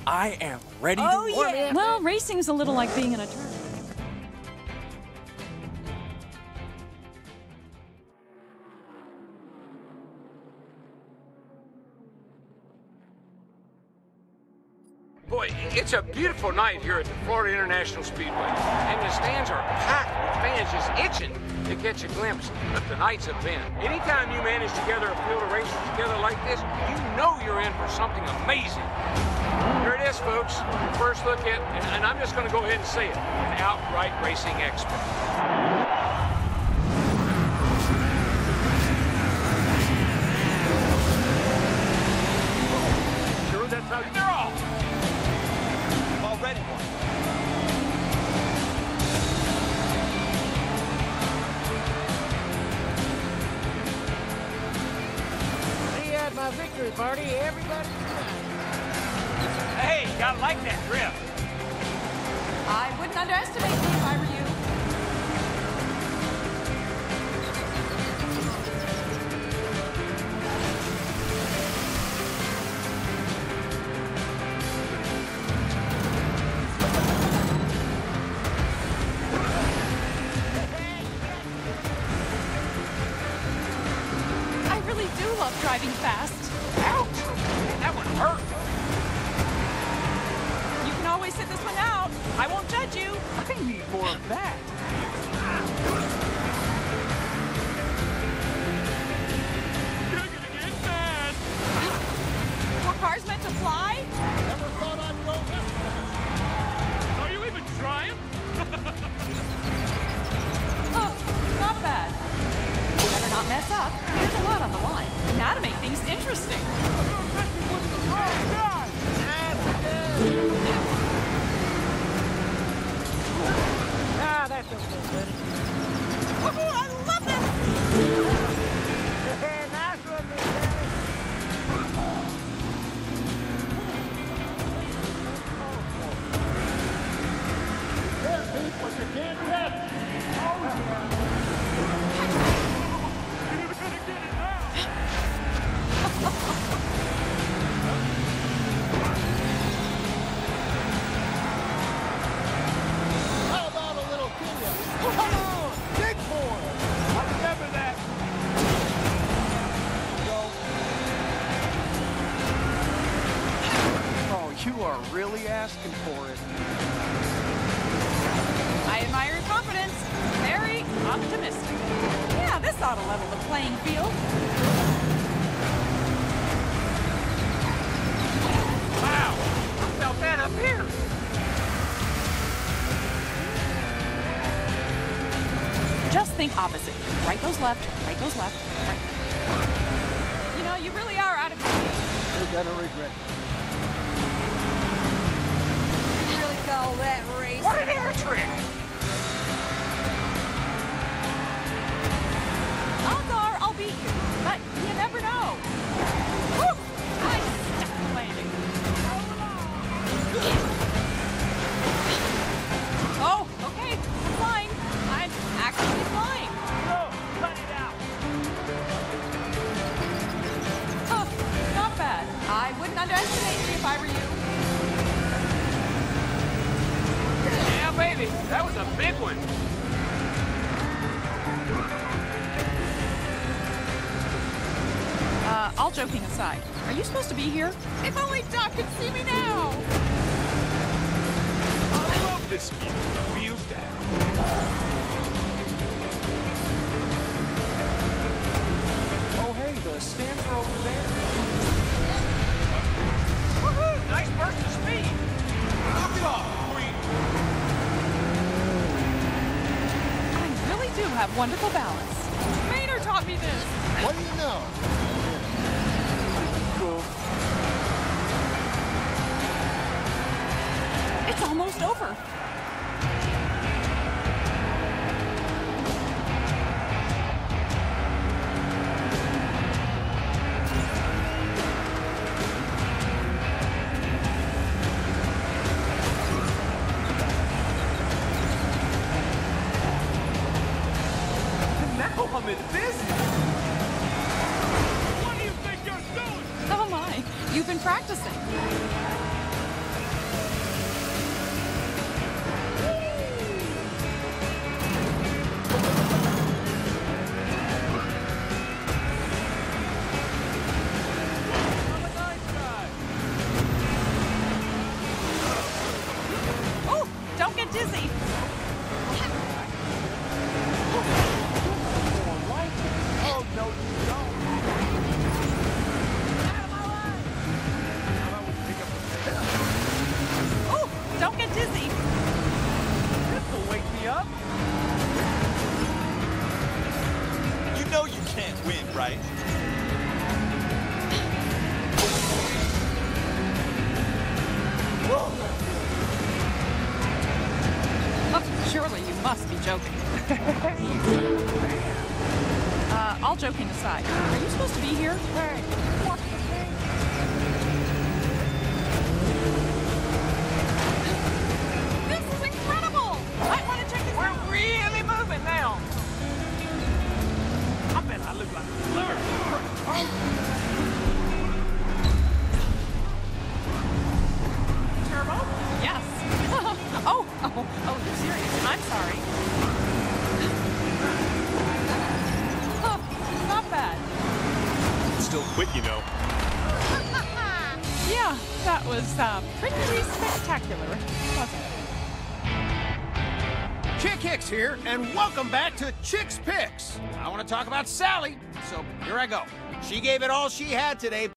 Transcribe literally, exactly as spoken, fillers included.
I am ready Oh, to work. yeah. Well, racing's a little like being an attorney. Boy, it's a beautiful night here at the Florida International Speedway, and the stands are packed with fans just itching to catch a glimpse of tonight's event. Anytime you manage to gather a field of racers together like this, you know you're in for something amazing. Here it is, folks, your first look at, and, and I'm just going to go ahead and say it, an outright racing expert. Sure, that's how they're off. Already won. We had my victory party, everybody. Hey, gotta like that drift. I wouldn't underestimate me if I were you. I really do love driving fast. Ouch! That one hurt. You can always sit this one out. I won't judge you. I need more of that. You're gonna get mad. Were cars meant to fly? Never thought I'd go this fast. Are you even trying? Oh, not bad. Better not mess up. There's a lot on the line. Now to make things interesting. Ah, that feels so good. Woohoo, I love this! Nice one, Miss Danny. There's people you can't catch. Oh, yeah. How about a little Kenya? Come on, big boy. I remember that. Oh, you are really asking for it. I admire your confidence. Very optimistic. Yeah, this ought to level the playing field. Wow! I felt that up here. Just think opposite. Right goes left, right goes left, right. You know, you really are out of control. You're gonna regret it. You really call that race? What an air trick! Odds are I'll beat you, but you never know. Woo! I stuck the landing. Oh, okay. I'm flying. I'm actually flying. Go! Cut it out! Oh, not bad. I wouldn't underestimate you if I were you. Yeah, baby, that was a big one. Uh, all joking aside, are you supposed to be here? If only Doc could see me now! I love this music. Feel that. Oh, hey, the stands are over there. Woohoo! Nice burst of speed. Knock it off, Queen. I really do have wonderful balance. Maynard taught me this. What do you know? Cool. It's almost over. Now I'm in business. What do you think you're doing? Oh my, you've been practicing. win, right? Oh, surely you must be joking. uh, all joking aside, are you supposed to be here? Hey, what's the thing? This is incredible! I want to check this out. We're really moving now. I bet I look like a flirt. Turbo? Yes. oh, oh, oh, you're serious. I'm sorry. Oh, not bad. Still quick, you know. Yeah, that was uh, pretty spectacular, wasn't it? Chick Hicks here, and welcome back to Chick's Picks. I want to talk about Sally, so here I go. She gave it all she had today.